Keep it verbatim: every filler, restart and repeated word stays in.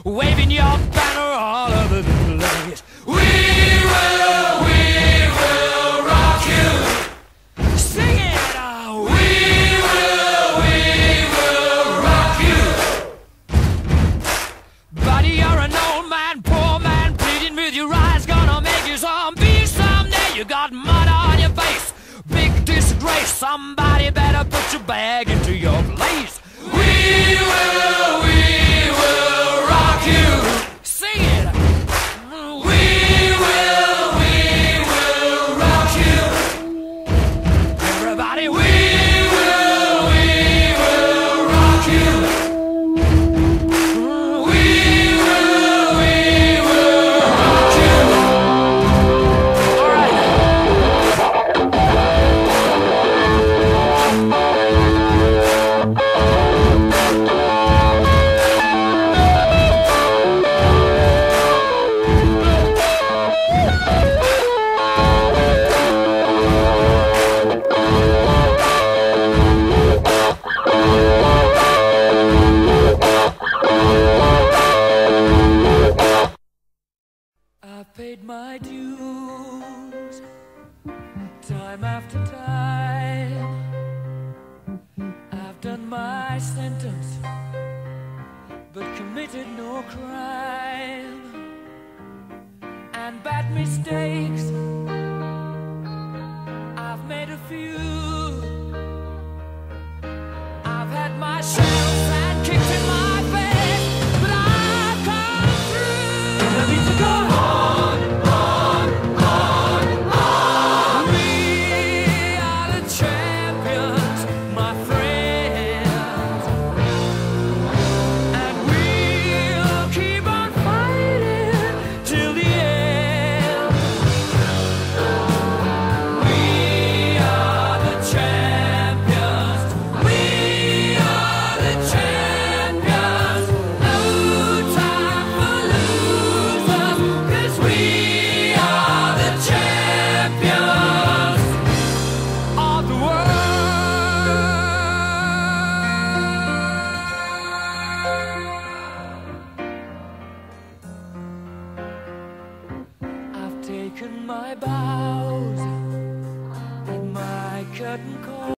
waving your banner all over the place. We will, we will rock you. Sing it out. We will, we will rock you. Buddy, you're an old man, poor man, pleading with your eyes, gonna make you zombie someday. You got mud on your face, big disgrace. Somebody better put your bag into your place. We will, we will rock you. Sing it. We will, we will rock you. Everybody, we will, we will rock you. We will, we will rock you. All right. I've paid my dues, time after time. I've done my sentence, but committed no crime. And bad mistakes, I've made a few. I've had my share of sad kicks in my face, but I've come through. And I need to go on, on, on, on. We are the champions, my friends, and we'll keep on fighting till the end. We are the champions. We are the champions. No time for losers, 'cause we are the champions of the world. I've taken my bows in my curtain call.